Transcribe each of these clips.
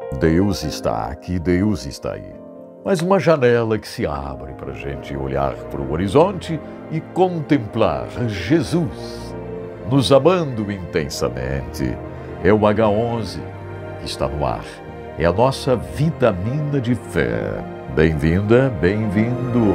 Deus está aqui, Deus está aí. Mas uma janela que se abre para a gente olhar para o horizonte e contemplar Jesus nos amando intensamente. É o H11 que está no ar. É a nossa vitamina de fé. Bem-vinda, bem-vindo.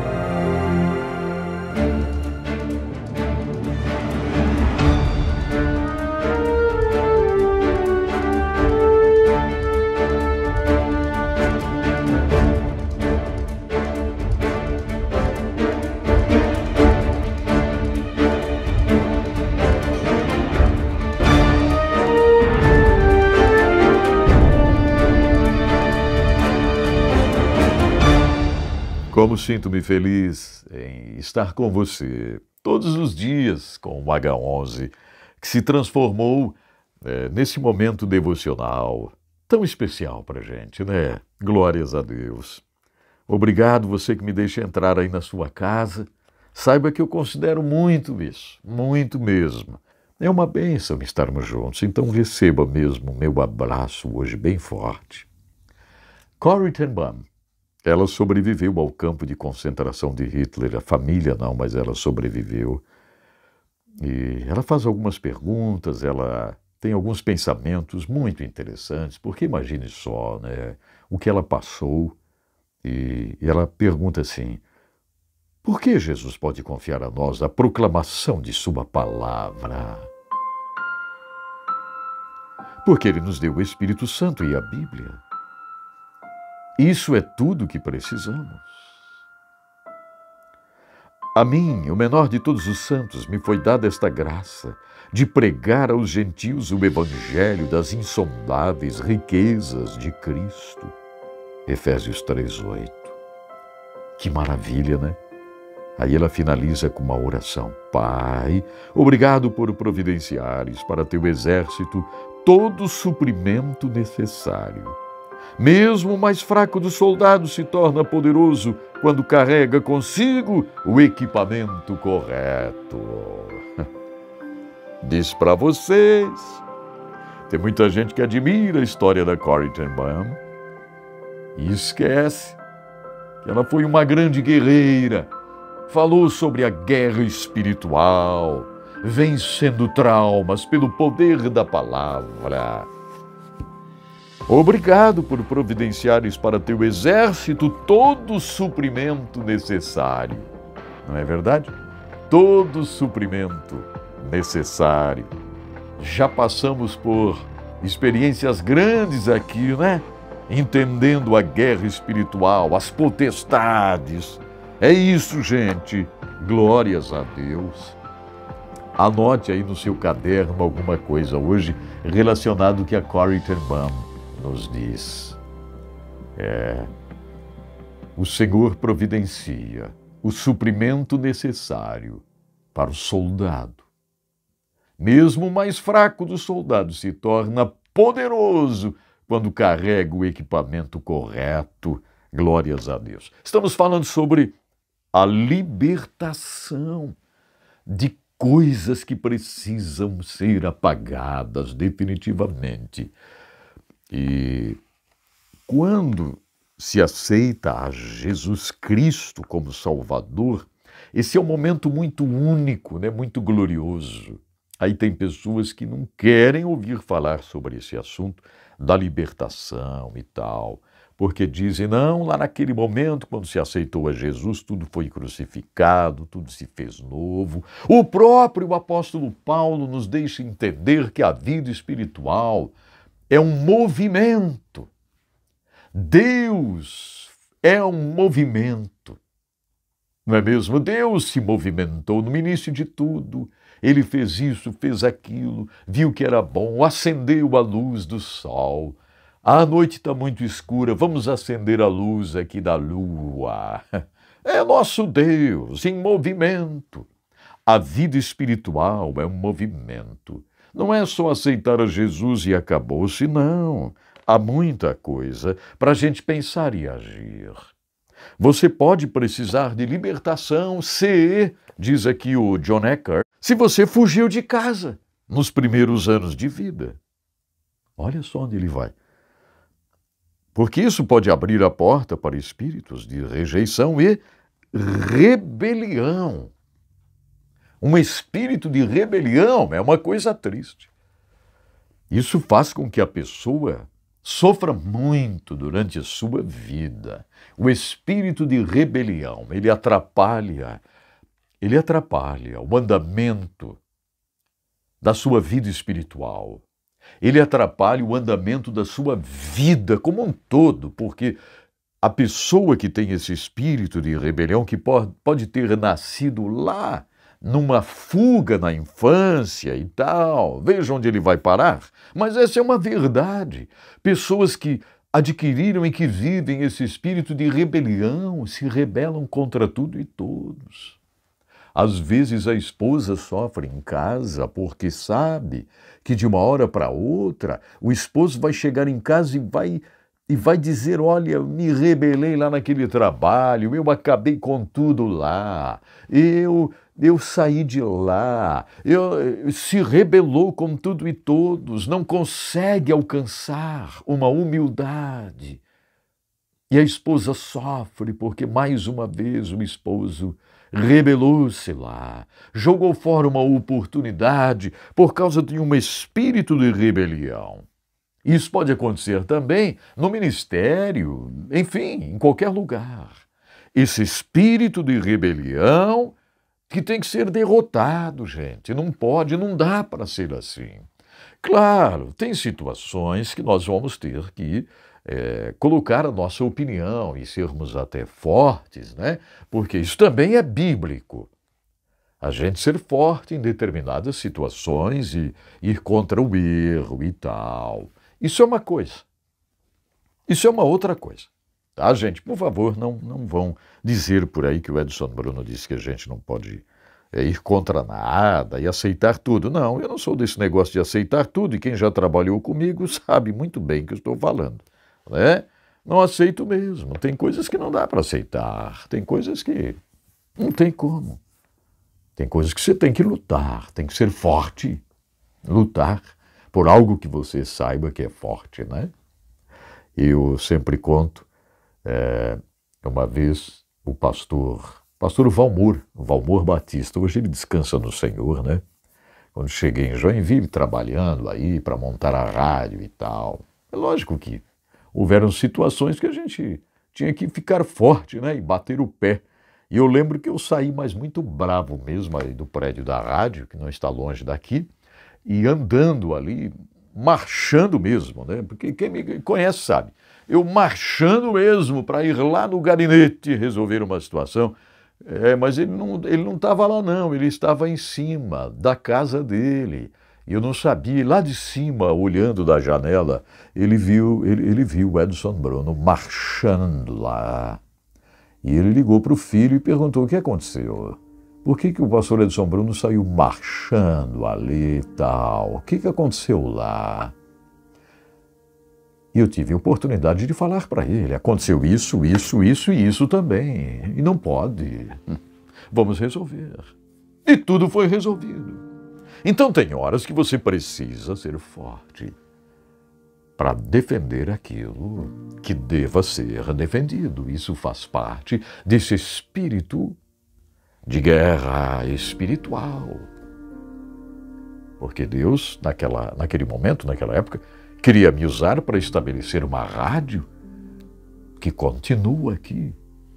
Como sinto-me feliz em estar com você todos os dias com o H11, que se transformou nesse momento devocional tão especial para a gente, né? Glórias a Deus. Obrigado você que me deixa entrar aí na sua casa. Saiba que eu considero muito isso, muito mesmo. É uma bênção estarmos juntos, então receba mesmo o meu abraço hoje bem forte. Corrie ten Boom. Ela sobreviveu ao campo de concentração de Hitler, a família não, mas ela sobreviveu. E ela faz algumas perguntas, ela tem alguns pensamentos muito interessantes, porque imagine só, né, o que ela passou. E ela pergunta assim: por que Jesus pode confiar a nós a proclamação de sua palavra? Porque ele nos deu o Espírito Santo e a Bíblia. Isso é tudo que precisamos. A mim, o menor de todos os santos, me foi dada esta graça de pregar aos gentios o evangelho das insondáveis riquezas de Cristo. Efésios 3:8. Que maravilha, né? Aí ela finaliza com uma oração. Pai, obrigado por providenciares para teu exército todo o suprimento necessário. Mesmo o mais fraco dos soldados se torna poderoso quando carrega consigo o equipamento correto. Diz para vocês, tem muita gente que admira a história da Corrie ten Boom e esquece que ela foi uma grande guerreira, falou sobre a guerra espiritual, vencendo traumas pelo poder da palavra. Obrigado por providenciares para teu exército todo o suprimento necessário. Não é verdade? Todo o suprimento necessário. Já passamos por experiências grandes aqui, né? Entendendo a guerra espiritual, as potestades. É isso, gente. Glórias a Deus. Anote aí no seu caderno alguma coisa hoje relacionado ao que a Corrie ten Boom nos diz. O Senhor providencia o suprimento necessário para o soldado. Mesmo o mais fraco dos soldados se torna poderoso quando carrega o equipamento correto. Glórias a Deus. Estamos falando sobre a libertação de coisas que precisam ser apagadas definitivamente. E quando se aceita a Jesus Cristo como Salvador, esse é um momento muito único, né? Muito glorioso. Aí tem pessoas que não querem ouvir falar sobre esse assunto da libertação e tal, porque dizem, não, lá naquele momento, quando se aceitou a Jesus, tudo foi crucificado, tudo se fez novo. O próprio apóstolo Paulo nos deixa entender que a vida espiritual é um movimento. Deus é um movimento. Não é mesmo? Deus se movimentou no início de tudo. Ele fez isso, fez aquilo, viu que era bom, acendeu a luz do sol. A noite está muito escura, vamos acender a luz aqui da lua. É nosso Deus em movimento. A vida espiritual é um movimento. Não é só aceitar a Jesus e acabou-se, não. Há muita coisa para a gente pensar e agir. Você pode precisar de libertação se, diz aqui o John Eckhart, se você fugiu de casa nos primeiros anos de vida. Olha só onde ele vai. Porque isso pode abrir a porta para espíritos de rejeição e rebelião. Um espírito de rebelião é uma coisa triste. Isso faz com que a pessoa sofra muito durante a sua vida. O espírito de rebelião, ele atrapalha o andamento da sua vida espiritual. Ele atrapalha o andamento da sua vida como um todo, porque a pessoa que tem esse espírito de rebelião, que pode ter nascido lá, numa fuga na infância e tal, veja onde ele vai parar. Mas essa é uma verdade. Pessoas que adquiriram e que vivem esse espírito de rebelião se rebelam contra tudo e todos. Às vezes a esposa sofre em casa porque sabe que de uma hora para outra o esposo vai chegar em casa e vai dizer: olha, eu me rebelei lá naquele trabalho, eu acabei com tudo lá, eu saí de lá, se rebelou com tudo e todos, não consegue alcançar uma humildade. E a esposa sofre porque, mais uma vez, o esposo rebelou-se lá, jogou fora uma oportunidade por causa de um espírito de rebelião. Isso pode acontecer também no ministério, enfim, em qualquer lugar. Esse espírito de rebelião que tem que ser derrotado, gente. Não pode, não dá para ser assim. Claro, tem situações que nós vamos ter que colocar a nossa opinião e sermos até fortes, né? Porque isso também é bíblico. A gente ser forte em determinadas situações e ir contra o erro e tal. Isso é uma coisa. Isso é uma outra coisa. Tá, gente? Por favor, não vão dizer por aí que o Edson Bruno disse que a gente não pode ir contra nada e aceitar tudo. Não, eu não sou desse negócio de aceitar tudo, e quem já trabalhou comigo sabe muito bem o que eu estou falando, né? Não aceito mesmo. Tem coisas que não dá para aceitar, tem coisas que não tem como. Tem coisas que você tem que lutar, tem que ser forte, lutar por algo que você saiba que é forte, né? Eu sempre conto, uma vez o pastor Valmor Batista, hoje ele descansa no Senhor, né? Quando cheguei em Joinville, trabalhando aí para montar a rádio e tal, é lógico que houveram situações que a gente tinha que ficar forte, né? E bater o pé. E eu lembro que eu saí, mas muito bravo mesmo, aí do prédio da rádio, que não está longe daqui, e andando ali, marchando mesmo, né? Porque quem me conhece sabe, eu marchando mesmo para ir lá no gabinete resolver uma situação. Mas ele não estava lá não, ele estava em cima da casa dele. E eu não sabia, lá de cima, olhando da janela, ele viu o Edson Bruno marchando lá. E ele ligou para o filho e perguntou: o que aconteceu? Por que o pastor Edson Bruno saiu marchando ali e tal? O que aconteceu lá? E eu tive a oportunidade de falar para ele: aconteceu isso, isso, isso e isso também. E não pode. Vamos resolver. E tudo foi resolvido. Então tem horas que você precisa ser forte para defender aquilo que deva ser defendido. Isso faz parte desse espírito de guerra espiritual. Porque Deus, naquele momento, naquela época, queria me usar para estabelecer uma rádio que continua aqui,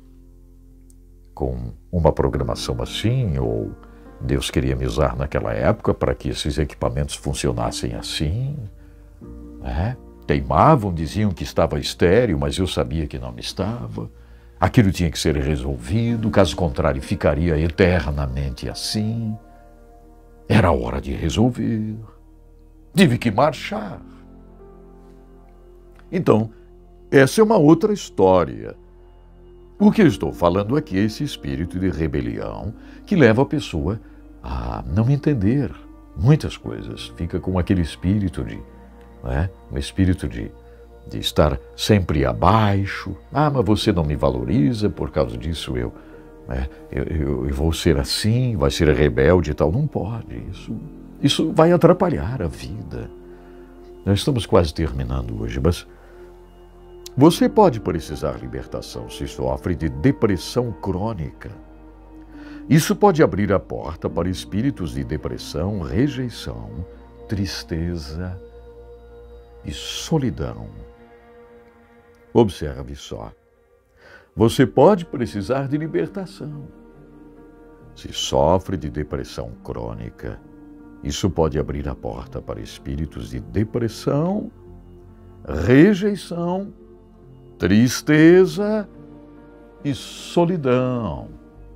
com uma programação assim, ou Deus queria me usar naquela época para que esses equipamentos funcionassem assim, né? Teimavam, diziam que estava estéril, mas eu sabia que não estava. Aquilo tinha que ser resolvido, caso contrário ficaria eternamente assim. Era hora de resolver. Tive que marchar. Então, essa é uma outra história. O que eu estou falando aqui é esse espírito de rebelião que leva a pessoa a não entender muitas coisas. Fica com aquele espírito um espírito de estar sempre abaixo. Ah, mas você não me valoriza, por causa disso eu vou ser assim, vai ser rebelde e tal. Não pode, isso vai atrapalhar a vida. Nós estamos quase terminando hoje, mas Você pode precisar libertação se sofre de depressão crônica. Isso pode abrir a porta para espíritos de depressão, rejeição, tristeza e solidão. Observe só. Você pode precisar de libertação. Se sofre de depressão crônica, isso pode abrir a porta para espíritos de depressão, rejeição, tristeza e solidão.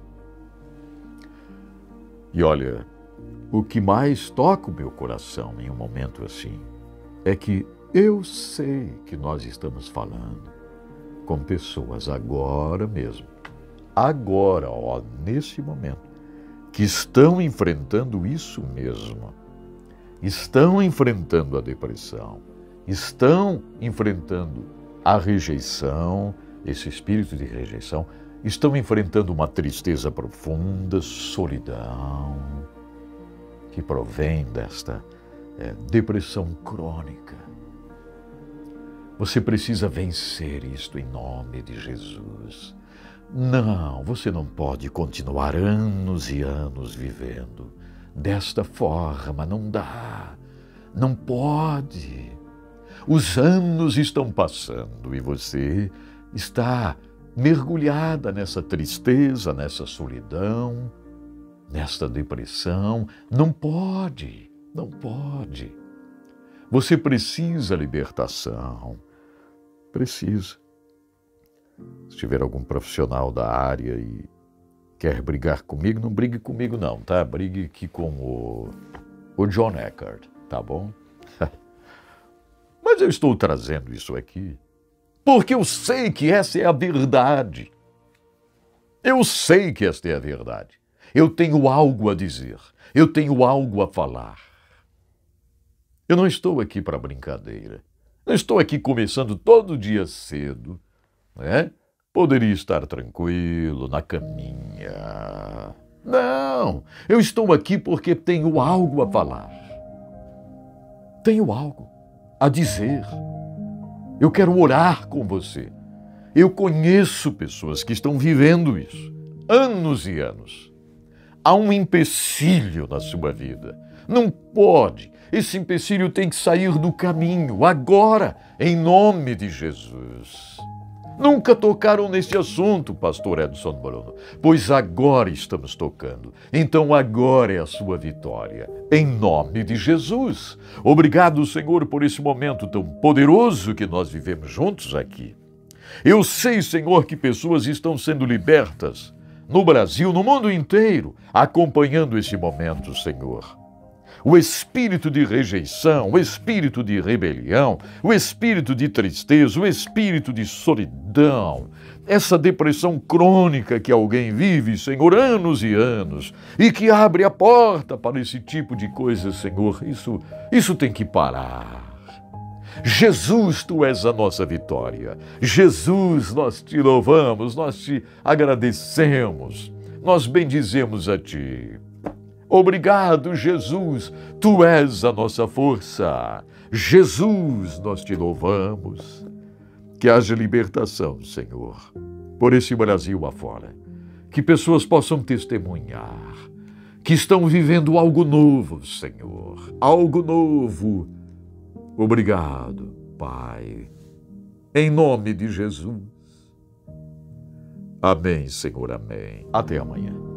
E olha, o que mais toca o meu coração em um momento assim é que eu sei que nós estamos falando com pessoas agora mesmo, agora, ó, nesse momento, que estão enfrentando isso mesmo, estão enfrentando a depressão, estão enfrentando a rejeição, esse espírito de rejeição, estão enfrentando uma tristeza profunda, solidão, que provém desta depressão crônica. Você precisa vencer isto em nome de Jesus. Não, você não pode continuar anos e anos vivendo desta forma, não dá, não pode. Os anos estão passando e você está mergulhada nessa tristeza, nessa solidão, nesta depressão. Não pode, não pode. Você precisa libertação, precisa. Se tiver algum profissional da área e quer brigar comigo, não brigue comigo não, tá? Brigue aqui com o John Eckhart, tá bom? Mas eu estou trazendo isso aqui porque eu sei que essa é a verdade. Eu sei que esta é a verdade. Eu tenho algo a dizer. Eu tenho algo a falar. Eu não estou aqui para brincadeira. Não estou aqui começando todo dia cedo, né? Poderia estar tranquilo, na caminha. Não, eu estou aqui porque tenho algo a falar. Tenho algo a dizer. Eu quero orar com você. Eu conheço pessoas que estão vivendo isso, anos e anos. Há um empecilho na sua vida. Não pode. Esse empecilho tem que sair do caminho, agora, em nome de Jesus. Nunca tocaram nesse assunto, pastor Edson Bruno, pois agora estamos tocando. Então agora é a sua vitória, em nome de Jesus. Obrigado, Senhor, por esse momento tão poderoso que nós vivemos juntos aqui. Eu sei, Senhor, que pessoas estão sendo libertas no Brasil, no mundo inteiro, acompanhando esse momento, Senhor. O espírito de rejeição, o espírito de rebelião, o espírito de tristeza, o espírito de solidão, essa depressão crônica que alguém vive, Senhor, anos e anos, e que abre a porta para esse tipo de coisa, Senhor, isso tem que parar. Jesus, Tu és a nossa vitória. Jesus, nós Te louvamos, nós Te agradecemos, nós bendizemos a Ti. Obrigado, Jesus, Tu és a nossa força. Jesus, nós Te louvamos. Que haja libertação, Senhor, por esse Brasil afora. Que pessoas possam testemunhar que estão vivendo algo novo, Senhor. Algo novo. Obrigado, Pai. Em nome de Jesus. Amém, Senhor, amém. Até amanhã.